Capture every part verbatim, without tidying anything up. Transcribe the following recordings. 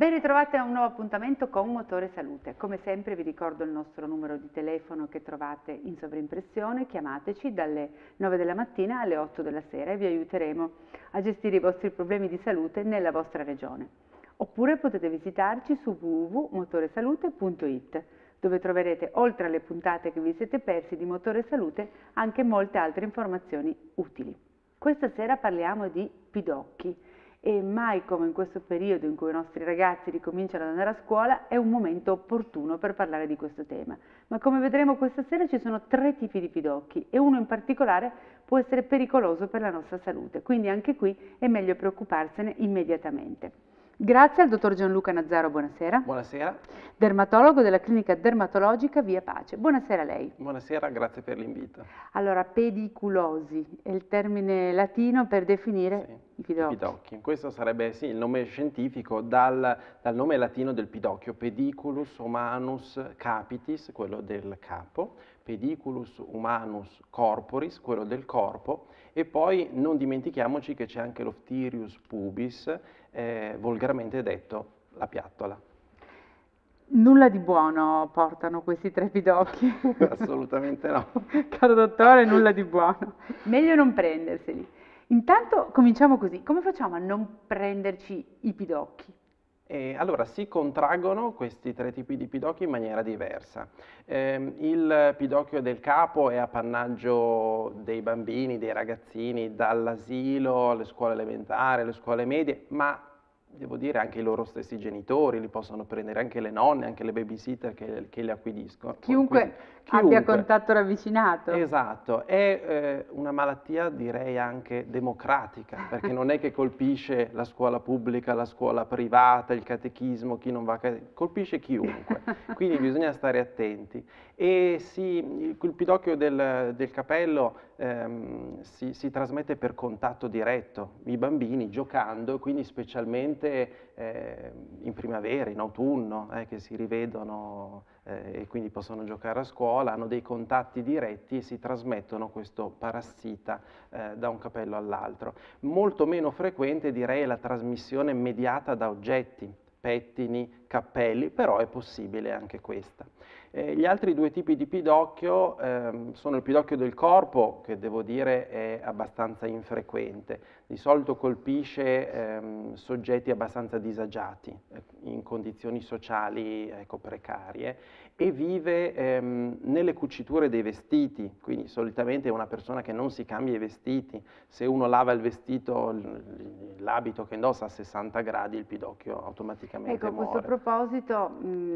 Ben ritrovati a un nuovo appuntamento con Motore Salute. Come sempre vi ricordo il nostro numero di telefono che trovate in sovraimpressione, chiamateci dalle nove della mattina alle otto della sera e vi aiuteremo a gestire i vostri problemi di salute nella vostra regione. Oppure potete visitarci su w w w punto motoresalute punto i t, dove troverete, oltre alle puntate che vi siete persi di Motore Salute, anche molte altre informazioni utili. Questa sera parliamo di pidocchi. E mai come in questo periodo in cui i nostri ragazzi ricominciano ad andare a scuola è un momento opportuno per parlare di questo tema. Ma come vedremo questa sera ci sono tre tipi di pidocchi e uno in particolare può essere pericoloso per la nostra salute, quindi anche qui è meglio preoccuparsene immediatamente. Grazie al dottor Gianluca Nazzaro, buonasera. Buonasera. Dermatologo della clinica dermatologica Via Pace. Buonasera a lei. Buonasera, grazie per l'invito. Allora, pediculosi è il termine latino per definire sì, i pidocchi. I pidocchi. Questo sarebbe sì, il nome scientifico dal, dal nome latino del pidocchio, pediculus humanus capitis, quello del capo, pediculus humanus corporis, quello del corpo, e poi non dimentichiamoci che c'è anche l'ophthirius pubis, eh, volgarmente detto la piattola. Nulla di buono portano questi tre pidocchi. Assolutamente no. Caro dottore, nulla di buono. Meglio non prenderseli. Intanto cominciamo così. Come facciamo a non prenderci i pidocchi? E allora si contraggono questi tre tipi di pidocchi in maniera diversa. Eh, il pidocchio del capo è appannaggio dei bambini, dei ragazzini, dall'asilo alle scuole elementari, alle scuole medie, ma devo dire anche i loro stessi genitori, li possono prendere anche le nonne, anche le babysitter che, che li acquisiscono. Chiunque, Chiunque abbia contatto ravvicinato. Esatto, è eh, una malattia direi anche democratica, perché non è che colpisce la scuola pubblica, la scuola privata, il catechismo, chi non va a catechismo, colpisce chiunque, quindi bisogna stare attenti. E sì, il, il pidocchio del, del capello ehm, si, si trasmette per contatto diretto, i bambini giocando, quindi specialmente eh, in primavera, in autunno, eh, che si rivedono eh, e quindi possono giocare a scuola, hanno dei contatti diretti e si trasmettono questo parassita eh, da un capello all'altro. Molto meno frequente direi è la trasmissione mediata da oggetti, pettini, cappelli, però è possibile anche questa. Eh, gli altri due tipi di pidocchio ehm, sono il pidocchio del corpo, che devo dire è abbastanza infrequente. Di solito colpisce ehm, soggetti abbastanza disagiati, eh, in condizioni sociali ecco, precarie, e vive ehm, nelle cuciture dei vestiti, quindi solitamente è una persona che non si cambia i vestiti. Se uno lava il vestito, l'abito che indossa a sessanta gradi, il pidocchio automaticamente ecco, muore. A questo proposito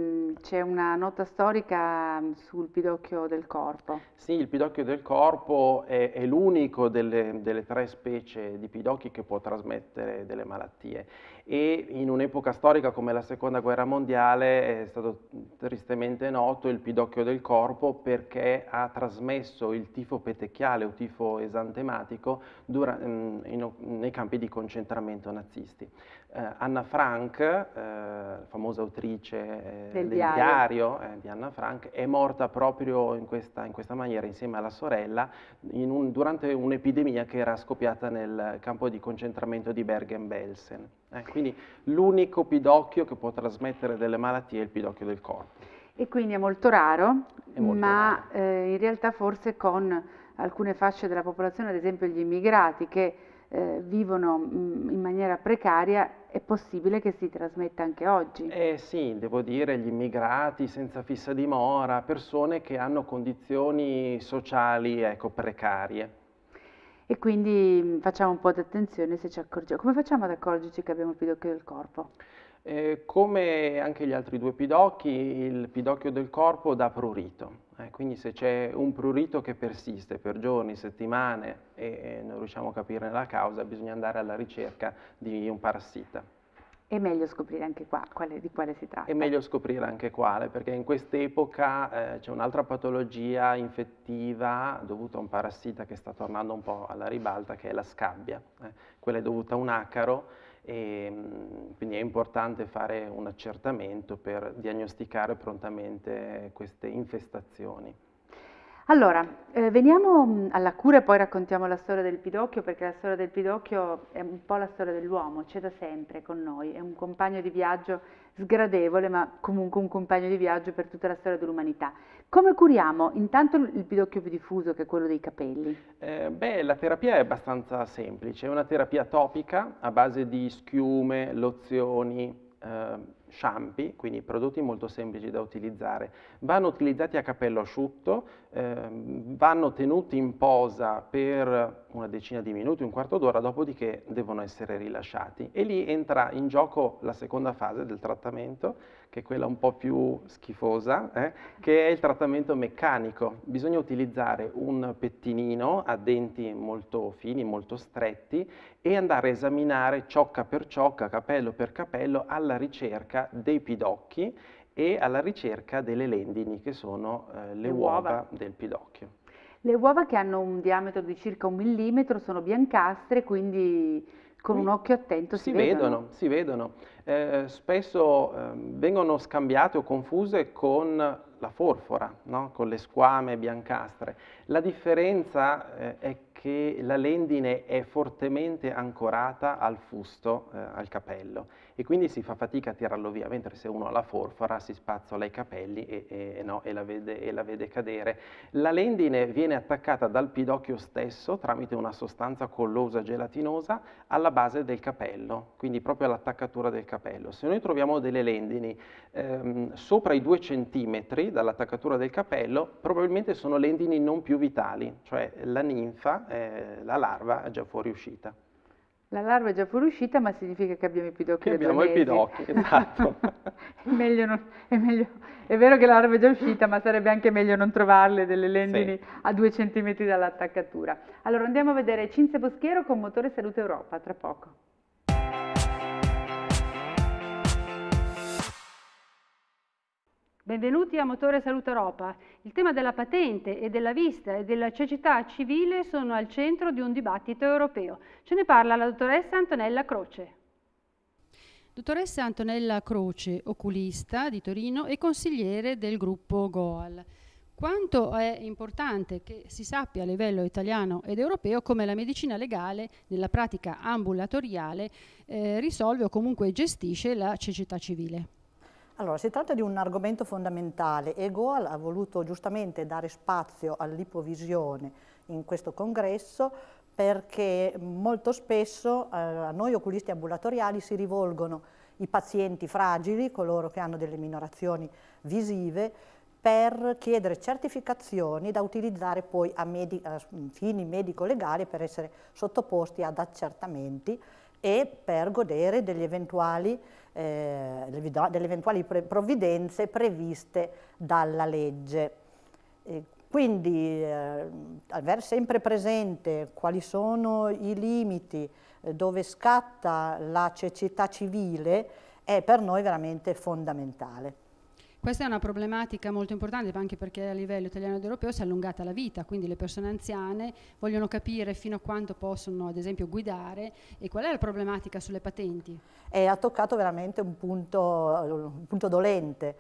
c'è una nota storica sul pidocchio del corpo. Sì, il pidocchio del corpo è, è l'unico delle, delle tre specie di pidocchi che può trasmettere delle malattie, e in un'epoca storica come la seconda guerra mondiale è stato tristemente noto il pidocchio del corpo perché ha trasmesso il tifo petecchiale o tifo esantematico dura, in, in, nei campi di concentramento nazisti. Eh, Anna Frank, eh, famosa autrice eh, del, del diario, diario eh, di Anna Frank, è morta proprio in questa, in questa maniera insieme alla sorella in un, durante un'epidemia che era scoppiata nel campo di concentramento di Bergen-Belsen. Eh, quindi l'unico pidocchio che può trasmettere delle malattie è il pidocchio del corpo. E quindi è molto raro, è molto ma raro. Eh, in realtà forse con alcune fasce della popolazione, ad esempio gli immigrati che eh, vivono mh, in maniera precaria, è possibile che si trasmetta anche oggi. Eh sì, devo dire, gli immigrati senza fissa dimora, persone che hanno condizioni sociali ecco, precarie. E quindi facciamo un po' di attenzione se ci accorgiamo. Come facciamo ad accorgerci che abbiamo il pidocchio del corpo? Eh, come anche gli altri due pidocchi, il pidocchio del corpo dà prurito. Eh, quindi se c'è un prurito che persiste per giorni, settimane e, e non riusciamo a capire la causa, bisogna andare alla ricerca di un parassita. È meglio scoprire anche qua quale, di quale si tratta. È meglio scoprire anche quale, perché in quest'epoca eh, c'è un'altra patologia infettiva dovuta a un parassita che sta tornando un po' alla ribalta, che è la scabbia. Eh. Quella è dovuta a un acaro, e quindi è importante fare un accertamento per diagnosticare prontamente queste infestazioni. Allora, eh, veniamo mh, alla cura e poi raccontiamo la storia del pidocchio, perché la storia del pidocchio è un po' la storia dell'uomo, c'è da sempre con noi, è un compagno di viaggio sgradevole, ma comunque un compagno di viaggio per tutta la storia dell'umanità. Come curiamo? Intanto il pidocchio più diffuso, che è quello dei capelli. Eh, beh, la terapia è abbastanza semplice, è una terapia topica a base di schiume, lozioni, eh, shampoo, quindi prodotti molto semplici da utilizzare. Vanno utilizzati a capello asciutto, ehm, vanno tenuti in posa per una decina di minuti, un quarto d'ora, dopodiché devono essere rilasciati. E lì entra in gioco la seconda fase del trattamento, che è quella un po' più schifosa, eh, che è il trattamento meccanico. Bisogna utilizzare un pettinino a denti molto fini, molto stretti, e andare a esaminare ciocca per ciocca, capello per capello, alla ricerca dei pidocchi e alla ricerca delle lendini, che sono eh, le, le uova. uova del pidocchio. Le uova, che hanno un diametro di circa un millimetro, sono biancastre, quindi con Qui un occhio attento si, si vedono. vedono. Si vedono. Eh, spesso eh, vengono scambiate o confuse con la forfora, no? Con le squame biancastre. La differenza eh, è che la lendine è fortemente ancorata al fusto, eh, al capello, e quindi si fa fatica a tirarlo via, mentre se uno ha la forfora si spazzola i capelli e, e, no, e, la vede, e la vede cadere. La lendine viene attaccata dal pidocchio stesso tramite una sostanza collosa gelatinosa alla base del capello, quindi proprio all'attaccatura del capello. Se noi troviamo delle lendini ehm, sopra i due centimetri dall'attaccatura del capello, probabilmente sono lendini non più vitali, cioè la ninfa, eh, la larva, è già fuoriuscita. La larva è già fuoriuscita, ma significa che abbiamo i pidocchi Che da abbiamo due i mesi. pidocchi, esatto. È meglio non, è, meglio, è vero che la larva è già uscita, ma sarebbe anche meglio non trovarle delle lendini sì. a due centimetri dall'attaccatura. Allora andiamo a vedere Cinzia Boschiero con Motore Salute Europa, tra poco. Benvenuti a Motore Salute Europa. Il tema della patente e della vista e della cecità civile sono al centro di un dibattito europeo. Ce ne parla la dottoressa Antonella Croce. Dottoressa Antonella Croce, oculista di Torino e consigliere del gruppo Goal. Quanto è importante che si sappia a livello italiano ed europeo come la medicina legale nella pratica ambulatoriale eh, risolve o comunque gestisce la cecità civile? Allora, si tratta di un argomento fondamentale e Goal ha voluto giustamente dare spazio all'ipovisione in questo congresso, perché molto spesso eh, a noi oculisti ambulatoriali si rivolgono i pazienti fragili, coloro che hanno delle minorazioni visive, per chiedere certificazioni da utilizzare poi a, medi a fini medico-legali per essere sottoposti ad accertamenti e per godere degli eventuali, eh, delle eventuali pre provvidenze previste dalla legge. E quindi eh, aver sempre presente quali sono i limiti eh, dove scatta la cecità civile è per noi veramente fondamentale. Questa è una problematica molto importante anche perché a livello italiano ed europeo si è allungata la vita, quindi le persone anziane vogliono capire fino a quanto possono ad esempio guidare e qual è la problematica sulle patenti. E ha toccato veramente un punto, un punto dolente,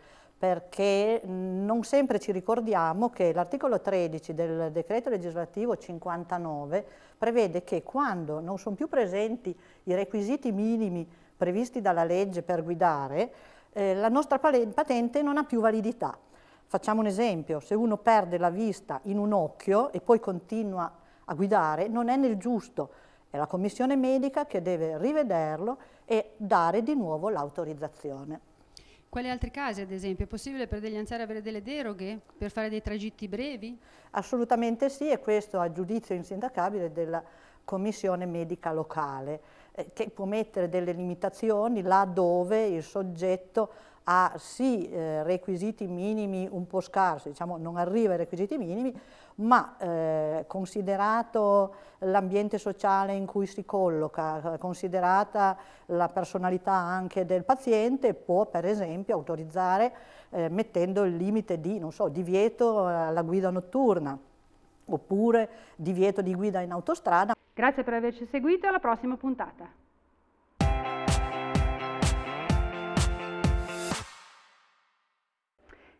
perché non sempre ci ricordiamo che l'articolo tredici del decreto legislativo cinquantanove prevede che quando non sono più presenti i requisiti minimi previsti dalla legge per guidare, Eh, la nostra patente non ha più validità. Facciamo un esempio: se uno perde la vista in un occhio e poi continua a guidare, non è nel giusto, è la commissione medica che deve rivederlo e dare di nuovo l'autorizzazione. Quali altri casi, ad esempio? È possibile per degli anziani avere delle deroghe per fare dei tragitti brevi? Assolutamente sì, e questo a giudizio insindacabile della commissione medica locale, eh, che può mettere delle limitazioni laddove il soggetto ha sì eh, requisiti minimi un po' scarsi, diciamo non arriva ai requisiti minimi, ma eh, considerato l'ambiente sociale in cui si colloca, considerata la personalità anche del paziente, può per esempio autorizzare eh, mettendo il limite di, non so, divieto alla guida notturna, oppure divieto di guida in autostrada. Grazie per averci seguito, alla prossima puntata.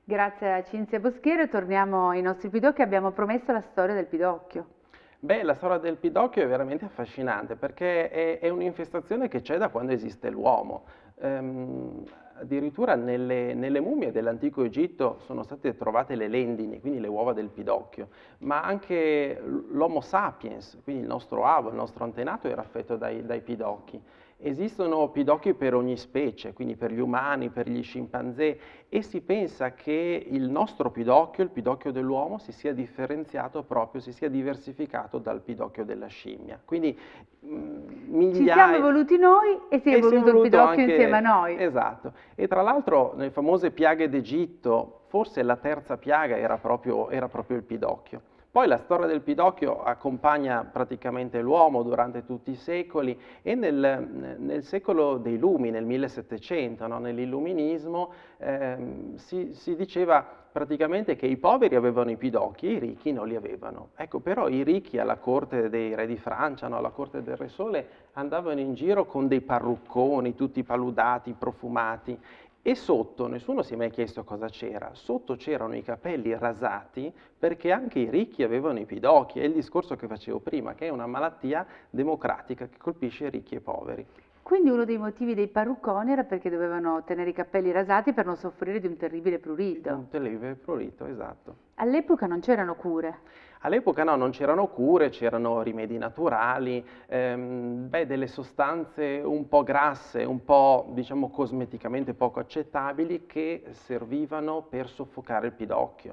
Grazie a Cinzia Boschiero, torniamo ai nostri pidocchi, abbiamo promesso la storia del pidocchio. Beh, la storia del pidocchio è veramente affascinante perché è, è un'infestazione che c'è da quando esiste l'uomo. Ehm, addirittura nelle, nelle mummie dell'antico Egitto sono state trovate le lendini, quindi le uova del pidocchio, ma anche l'Homo sapiens, quindi il nostro avo, il nostro antenato era affetto dai, dai pidocchi. Esistono pidocchi per ogni specie, quindi per gli umani, per gli scimpanzé, e si pensa che il nostro pidocchio, il pidocchio dell'uomo, si sia differenziato proprio, si sia diversificato dal pidocchio della scimmia. Quindi migliaia... Ci siamo evoluti noi e si è e evoluto, si è il pidocchio anche... insieme a noi. Esatto. E tra l'altro nelle famose piaghe d'Egitto, forse la terza piaga era proprio, era proprio il pidocchio. Poi la storia del pidocchio accompagna praticamente l'uomo durante tutti i secoli e nel, nel secolo dei lumi, nel millesettecento, no? Nell'illuminismo, ehm, si, si diceva praticamente che i poveri avevano i pidocchi e i ricchi non li avevano. Ecco, però i ricchi alla corte dei re di Francia, no? Alla corte del Re Sole, andavano in giro con dei parrucconi, tutti paludati, profumati. E sotto, nessuno si è mai chiesto cosa c'era, sotto c'erano i capelli rasati perché anche i ricchi avevano i pidocchi, è il discorso che facevo prima, che è una malattia democratica che colpisce ricchi e poveri. Quindi uno dei motivi dei parrucconi era perché dovevano tenere i capelli rasati per non soffrire di un terribile prurito. Un terribile prurito, esatto. All'epoca non c'erano cure. All'epoca no, non c'erano cure, c'erano rimedi naturali, ehm, beh, delle sostanze un po' grasse, un po' diciamo cosmeticamente poco accettabili che servivano per soffocare il pidocchio.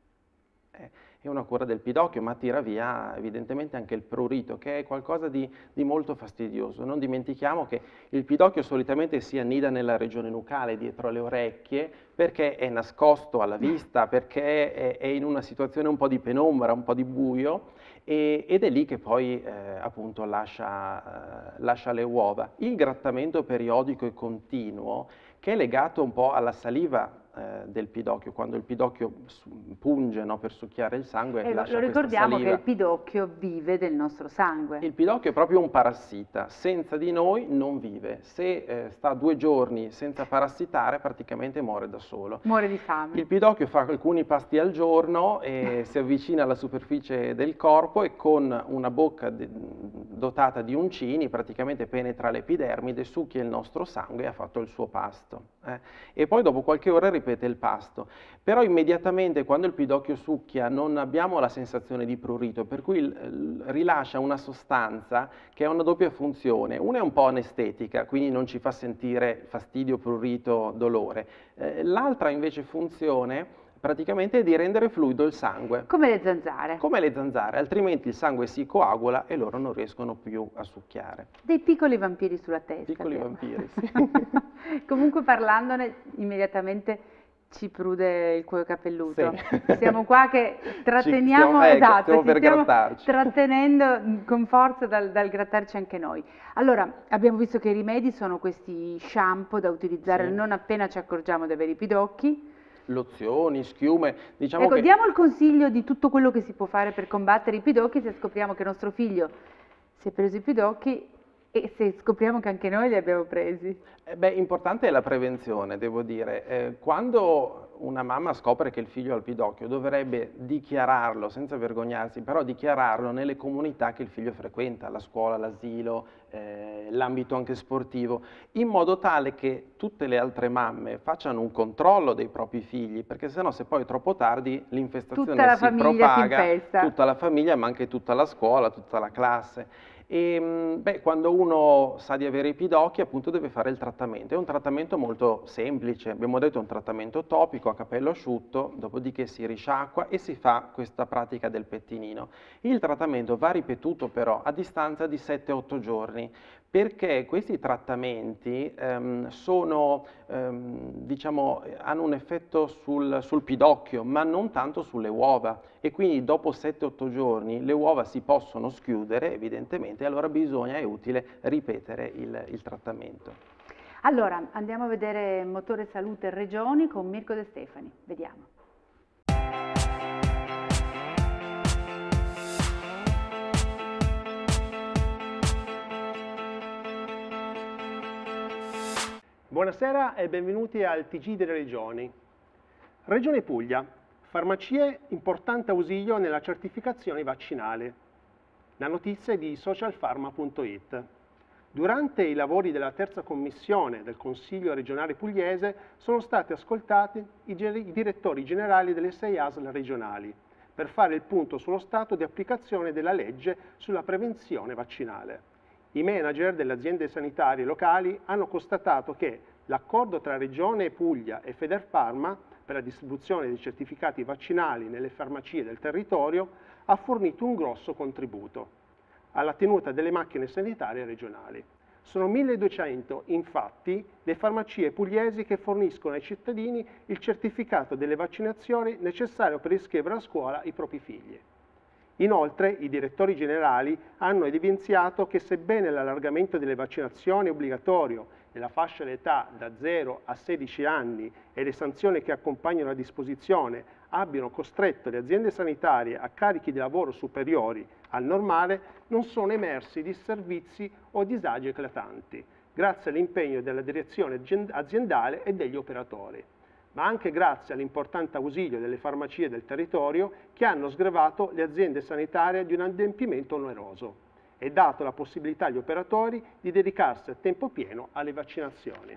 Eh, è una cura del pidocchio, ma tira via evidentemente anche il prurito, che è qualcosa di, di molto fastidioso. Non dimentichiamo che il pidocchio solitamente si annida nella regione nucale, dietro le orecchie, perché è nascosto alla vista, perché è, è in una situazione un po' di penombra, un po' di buio, e, ed è lì che poi eh, appunto lascia, eh, lascia le uova. Il grattamento periodico e continuo, che è legato un po' alla saliva eh, del pidocchio, quando il pidocchio punge, no, per succhiare il sangue, e lascia lo ricordiamo saliva. Che il pidocchio vive del nostro sangue. Il pidocchio è proprio un parassita, senza di noi non vive. Se eh, sta due giorni senza parassitare, praticamente muore da solo. Muore di fame. Il pidocchio fa alcuni pasti al giorno e si avvicina alla superficie del corpo e con una bocca dotata di uncini praticamente penetra l'epidermide, succhia il nostro sangue e ha fatto il suo pasto. Eh. E poi dopo qualche ora ripete il pasto. Però immediatamente quando il pidocchio succhia non abbiamo la sensazione di prurito, per cui il, rilascia una sostanza che ha una doppia funzione. Una è un po' anestetica, quindi non ci fa sentire fastidio, prurito, dolore. Eh, l'altra invece funzione praticamente è di rendere fluido il sangue. Come le zanzare. Come le zanzare, altrimenti il sangue si coagula e loro non riescono più a succhiare. Dei piccoli vampiri sulla testa. Piccoli che... vampiri, sì. Comunque parlandone immediatamente ci prude il cuoio capelluto. Sì. Siamo qua che tratteniamo, stiamo, ecco, esatto, stiamo ci per stiamo grattarci. trattenendo con forza dal, dal grattarci anche noi. Allora, abbiamo visto che i rimedi sono questi shampoo da utilizzare Sì. non appena ci accorgiamo di avere i pidocchi. Lozioni, schiume, diciamo Ecco, che... diamo il consiglio di tutto quello che si può fare per combattere i pidocchi se scopriamo che nostro figlio si è preso i pidocchi e se scopriamo che anche noi li abbiamo presi. Eh beh, importante è la prevenzione, devo dire. Eh, quando una mamma scopre che il figlio ha il pidocchio, dovrebbe dichiararlo, senza vergognarsi, però dichiararlo nelle comunità che il figlio frequenta, la scuola, l'asilo, eh, l'ambito anche sportivo, in modo tale che tutte le altre mamme facciano un controllo dei propri figli, perché sennò se poi è troppo tardi l'infestazione Tutta la si famiglia propaga, si infesta. tutta la famiglia, ma anche tutta la scuola, tutta la classe. E beh, quando uno sa di avere i pidocchi, appunto deve fare il trattamento. È un trattamento molto semplice, abbiamo detto un trattamento topico a capello asciutto, dopodiché si risciacqua e si fa questa pratica del pettinino. Il trattamento va ripetuto però a distanza di sette otto giorni, perché questi trattamenti ehm, sono, ehm, diciamo, hanno un effetto sul, sul pidocchio, ma non tanto sulle uova. E quindi dopo sette otto giorni le uova si possono schiudere, evidentemente, e allora bisogna, è utile, ripetere il, il trattamento. Allora, andiamo a vedere Motore Salute Regioni con Mirko De Stefani. Vediamo. Buonasera e benvenuti al T G delle Regioni. Regione Puglia, farmacie importante ausilio nella certificazione vaccinale. La notizia è di socialpharma punto it. Durante i lavori della terza commissione del Consiglio regionale pugliese sono stati ascoltati i, i direttori generali delle sei A S L regionali per fare il punto sullo stato di applicazione della legge sulla prevenzione vaccinale. I manager delle aziende sanitarie locali hanno constatato che l'accordo tra Regione Puglia e Federfarma per la distribuzione dei certificati vaccinali nelle farmacie del territorio ha fornito un grosso contributo alla tenuta delle macchine sanitarie regionali. Sono milleduecento, infatti, le farmacie pugliesi che forniscono ai cittadini il certificato delle vaccinazioni necessario per iscrivere a scuola i propri figli. Inoltre, i direttori generali hanno evidenziato che sebbene l'allargamento delle vaccinazioni è obbligatorio nella fascia d'età da zero a sedici anni e le sanzioni che accompagnano la disposizione abbiano costretto le aziende sanitarie a carichi di lavoro superiori al normale, non sono emersi disservizi o disagi eclatanti, grazie all'impegno della direzione aziendale e degli operatori, ma anche grazie all'importante ausilio delle farmacie del territorio che hanno sgrevato le aziende sanitarie di un adempimento oneroso e dato la possibilità agli operatori di dedicarsi a tempo pieno alle vaccinazioni.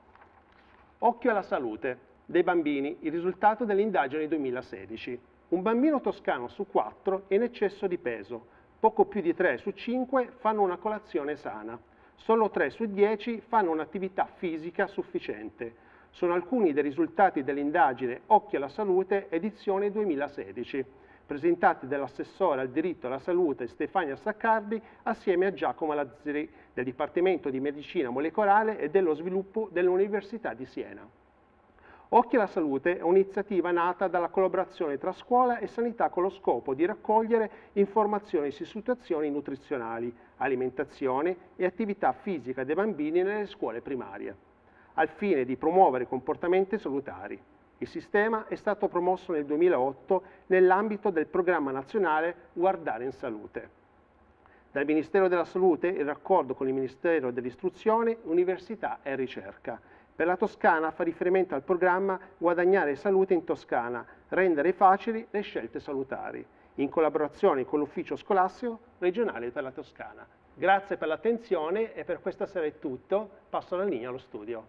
Occhio alla salute dei bambini, il risultato dell'indagine duemilasedici. Un bambino toscano su quattro è in eccesso di peso, poco più di tre su cinque fanno una colazione sana, solo tre su dieci fanno un'attività fisica sufficiente. Sono alcuni dei risultati dell'indagine Occhio alla salute edizione duemilasedici, presentati dall'assessore al diritto alla salute Stefania Saccardi assieme a Giacomo Lazzeri del Dipartimento di Medicina Molecolare e dello Sviluppo dell'Università di Siena. Occhio alla salute è un'iniziativa nata dalla collaborazione tra scuola e sanità con lo scopo di raccogliere informazioni su situazioni nutrizionali, alimentazione e attività fisica dei bambini nelle scuole primarie, al fine di promuovere comportamenti salutari. Il sistema è stato promosso nel duemilaotto nell'ambito del programma nazionale Guardare in Salute. Dal Ministero della Salute in raccordo con il Ministero dell'Istruzione, Università e Ricerca. Per la Toscana fa riferimento al programma Guadagnare salute in Toscana, rendere facili le scelte salutari, in collaborazione con l'Ufficio Scolastico Regionale della Toscana. Grazie per l'attenzione e per questa sera è tutto. Passo la linea allo studio.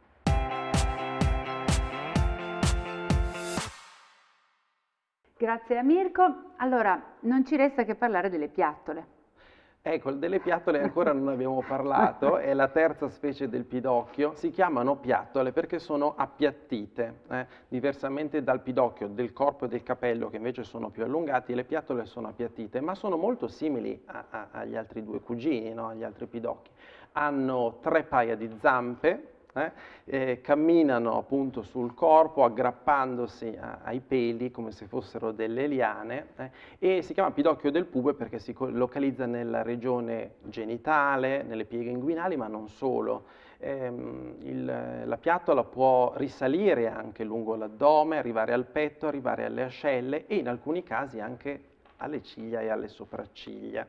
Grazie a Mirko. Allora, non ci resta che parlare delle piattole. Ecco, delle piattole ancora non abbiamo parlato, è la terza specie del pidocchio, si chiamano piattole perché sono appiattite, eh? Diversamente dal pidocchio del corpo e del capello che invece sono più allungati, le piattole sono appiattite, ma sono molto simili a, a, agli altri due cugini, no? Agli altri pidocchi. Hanno tre paia di zampe, Eh, eh, camminano appunto sul corpo aggrappandosi a, ai peli come se fossero delle liane eh, e si chiama pidocchio del pube perché si localizza nella regione genitale, nelle pieghe inguinali, ma non solo. Ehm, il, la piattola può risalire anche lungo l'addome, arrivare al petto, arrivare alle ascelle e in alcuni casi anche alle ciglia e alle sopracciglia.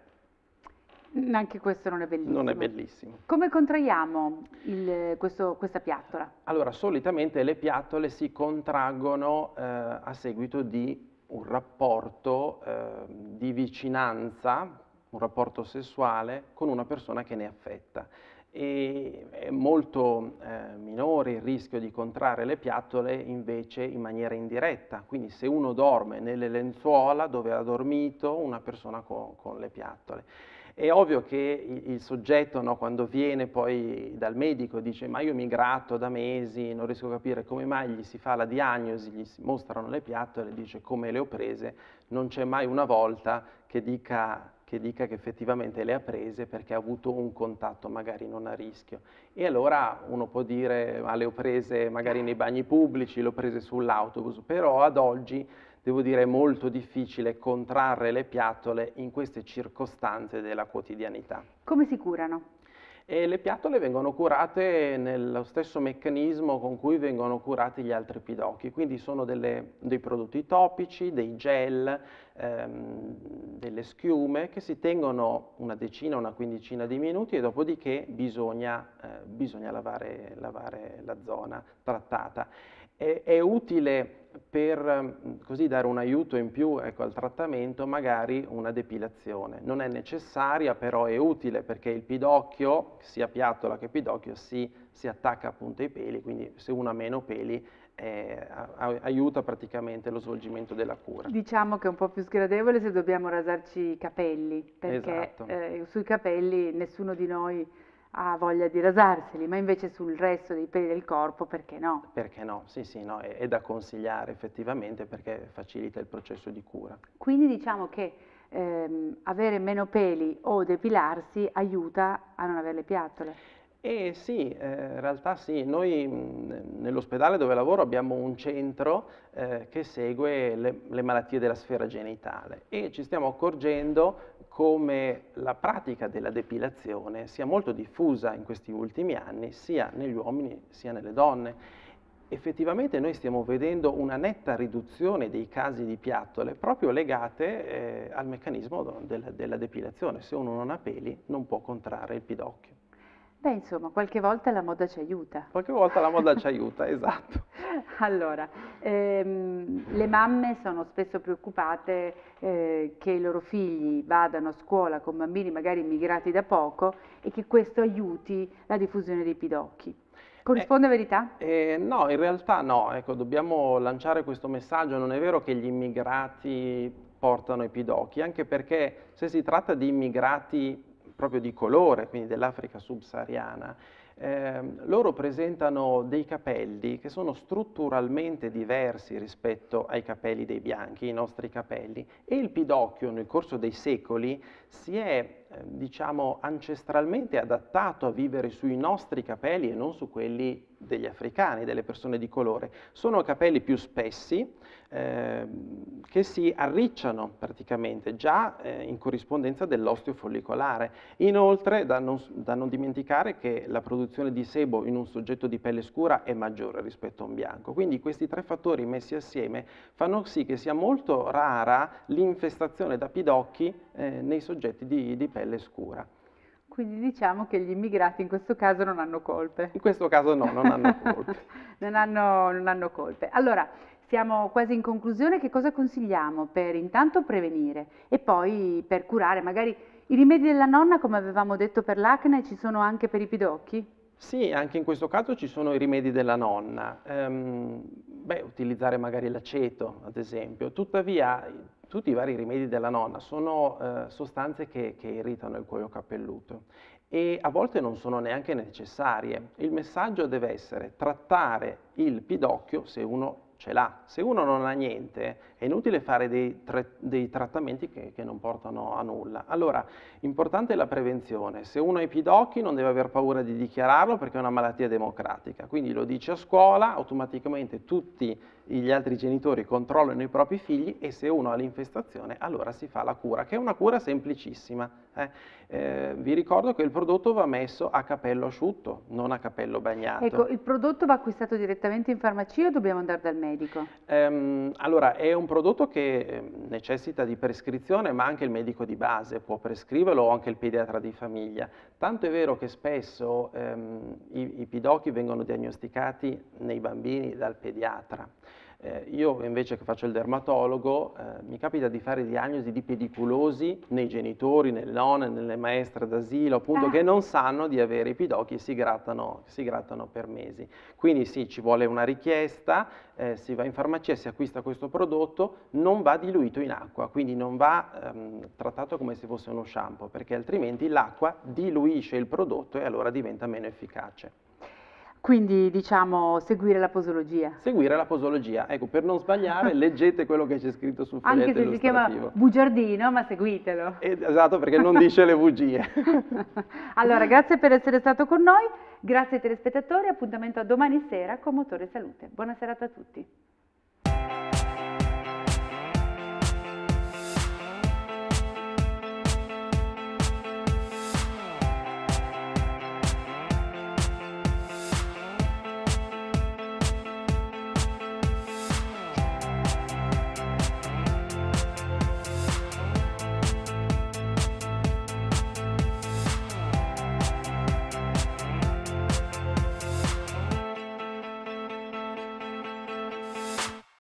Anche questo non è bellissimo. Non è bellissimo. Come contraiamo il, questo, questa piattola? Allora, solitamente le piattole si contraggono eh, a seguito di un rapporto eh, di vicinanza, un rapporto sessuale con una persona che ne è affetta. E è molto eh, minore il rischio di contrarre le piattole invece in maniera indiretta, quindi se uno dorme nelle lenzuola dove ha dormito una persona con, con le piattole. È ovvio che il, il soggetto, no, quando viene poi dal medico e dice ma io mi gratto da mesi, non riesco a capire come mai, gli si fa la diagnosi, gli si mostrano le piattole, dice come le ho prese, non c'è mai una volta che dica, che dica che effettivamente le ha prese perché ha avuto un contatto magari non a rischio. E allora uno può dire ma le ho prese magari nei bagni pubblici, le ho prese sull'autobus, però ad oggi devo dire è molto difficile contrarre le piattole in queste circostanze della quotidianità. Come si curano? E le piattole vengono curate nello stesso meccanismo con cui vengono curati gli altri pidocchi, quindi sono delle, dei prodotti topici, dei gel, ehm, delle schiume che si tengono una decina, una quindicina di minuti e dopodiché bisogna, eh, bisogna lavare, lavare la zona trattata. È, è utile per così dare un aiuto in più, ecco, al trattamento, magari una depilazione. Non è necessaria, però è utile perché il pidocchio, sia piattola che pidocchio, si, si attacca appunto ai peli, quindi se uno ha meno peli eh, a, aiuta praticamente lo svolgimento della cura. Diciamo che è un po' più sgradevole se dobbiamo rasarci i capelli, perché Esatto. eh, sui capelli nessuno di noi ha voglia di rasarseli, ma invece sul resto dei peli del corpo, perché no? Perché no? Sì, sì, no, è, è da consigliare effettivamente perché facilita il processo di cura. Quindi diciamo che ehm, avere meno peli o depilarsi aiuta a non avere le piattole. Eh sì, eh, in realtà sì, noi mh, nell'ospedale dove lavoro abbiamo un centro eh, che segue le, le malattie della sfera genitale e ci stiamo accorgendo come la pratica della depilazione sia molto diffusa in questi ultimi anni, sia negli uomini sia nelle donne. Effettivamente noi stiamo vedendo una netta riduzione dei casi di piattole proprio legate eh, al meccanismo del, della depilazione. Se uno non ha peli non può contrarre il pidocchio. Beh, insomma, qualche volta la moda ci aiuta. Qualche volta la moda ci aiuta, esatto. Allora, ehm, le mamme sono spesso preoccupate eh, che i loro figli vadano a scuola con bambini magari immigrati da poco e che questo aiuti la diffusione dei pidocchi. Corrisponde a verità? Eh, no, in realtà no, ecco, dobbiamo lanciare questo messaggio, non è vero che gli immigrati portano i pidocchi, anche perché se si tratta di immigrati proprio di colore, quindi dell'Africa subsahariana, eh, loro presentano dei capelli che sono strutturalmente diversi rispetto ai capelli dei bianchi, i nostri capelli, e il pidocchio nel corso dei secoli si è, eh, diciamo, ancestralmente adattato a vivere sui nostri capelli e non su quelli degli africani, delle persone di colore. Sono capelli più spessi, eh, che si arricciano praticamente già eh, in corrispondenza dell'osteo follicolare. Inoltre, da non, da non dimenticare che la produzione di sebo in un soggetto di pelle scura è maggiore rispetto a un bianco. Quindi questi tre fattori messi assieme fanno sì che sia molto rara l'infestazione da pidocchi eh, nei soggetti di, di pelle scura. Quindi diciamo che gli immigrati in questo caso non hanno colpe. In questo caso no, non hanno colpe. non, hanno, non hanno colpe. Allora, siamo quasi in conclusione. Che cosa consigliamo per intanto prevenire e poi per curare? Magari i rimedi della nonna, come avevamo detto per l'acne, ci sono anche per i pidocchi? Sì, anche in questo caso ci sono i rimedi della nonna. Ehm, beh, utilizzare magari l'aceto, ad esempio. Tuttavia, tutti i vari rimedi della nonna sono eh, sostanze che, che irritano il cuoio capelluto e a volte non sono neanche necessarie. Il messaggio deve essere trattare il pidocchio se uno ce l'ha. Se uno non ha niente, è inutile fare dei, tra dei trattamenti che, che non portano a nulla. Allora, importante è la prevenzione. Se uno ha i pidocchi non deve aver paura di dichiararlo perché è una malattia democratica. Quindi lo dice a scuola, automaticamente tutti gli altri genitori controllano i propri figli e se uno ha l'infestazione allora si fa la cura, che è una cura semplicissima. Eh? Eh, vi ricordo che il prodotto va messo a capello asciutto, non a capello bagnato. Ecco, il prodotto va acquistato direttamente in farmacia o dobbiamo andare dal medico? Ehm, allora, è un prodotto che necessita di prescrizione, ma anche il medico di base può prescriverlo o anche il pediatra di famiglia. Tanto è vero che spesso ehm, i, i pidocchi vengono diagnosticati nei bambini dal pediatra. Eh, io invece che faccio il dermatologo, eh, mi capita di fare diagnosi di pediculosi nei genitori, nelle nonne, nelle maestre d'asilo, appunto, ah. che non sanno di avere i pidocchi e si grattano, si grattano per mesi. Quindi sì, ci vuole una richiesta, eh, si va in farmacia, si acquista questo prodotto, non va diluito in acqua, quindi non va ehm, trattato come se fosse uno shampoo, perché altrimenti l'acqua diluisce il prodotto e allora diventa meno efficace. Quindi diciamo seguire la posologia. Seguire la posologia, ecco, per non sbagliare leggete quello che c'è scritto sul foglietto illustrativo. Anche se si chiama bugiardino, ma seguitelo. Esatto, perché non dice le bugie. Allora, grazie per essere stato con noi, grazie ai telespettatori, appuntamento a domani sera con Motore Salute. Buona serata a tutti.